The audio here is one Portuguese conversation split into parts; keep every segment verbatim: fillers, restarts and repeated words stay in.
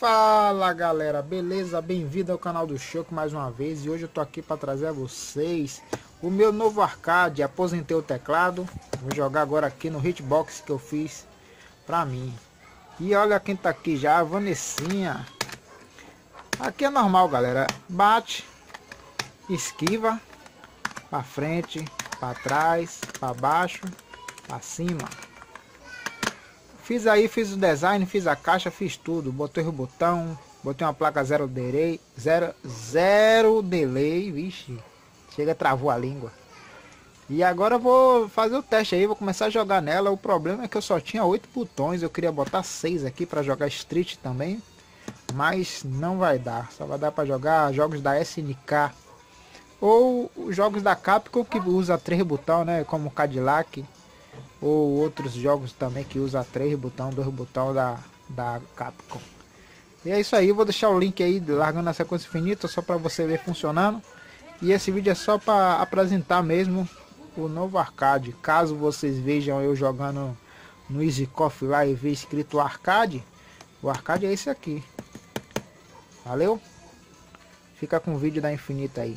Fala galera, beleza? Bem-vindo ao canal do Choco mais uma vez. E hoje eu tô aqui para trazer a vocês o meu novo arcade. Aposentei o teclado, vou jogar agora aqui no Hitbox que eu fiz pra mim. E olha quem tá aqui já, a Vanessinha. Aqui é normal galera, bate, esquiva, pra frente, pra trás, pra baixo, pra cima. Fiz aí, fiz o design, fiz a caixa, fiz tudo. Botei o botão, botei uma placa zero delay, zero, zero delay, vixe, chega, travou a língua. E agora eu vou fazer o teste aí, vou começar a jogar nela. O problema é que eu só tinha oito botões, eu queria botar seis aqui para jogar Street também, mas não vai dar. Só vai dar para jogar jogos da S N K ou os jogos da Capcom que usa três botões, né, como Cadillac. Ou outros jogos também que usa três botões, dois botões da, da Capcom. E é isso aí, eu vou deixar o link aí, largando a sequência infinita, só para você ver funcionando. E esse vídeo é só para apresentar mesmo o novo arcade. Caso vocês vejam eu jogando no Easy Coffee lá e ver escrito arcade, o arcade é esse aqui. Valeu? Fica com o vídeo da Infinita aí.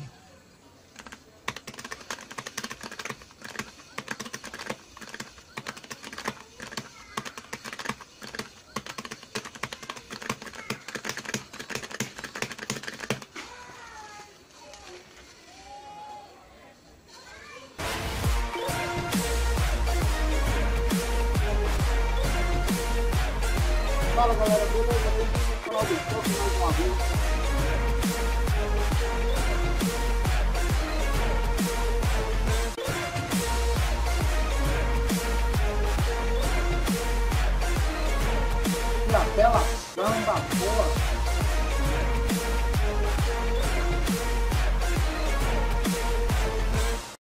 Fala galera, beleza? Bem-vindo ao canal do Choco mais uma vez. Na tela, samba,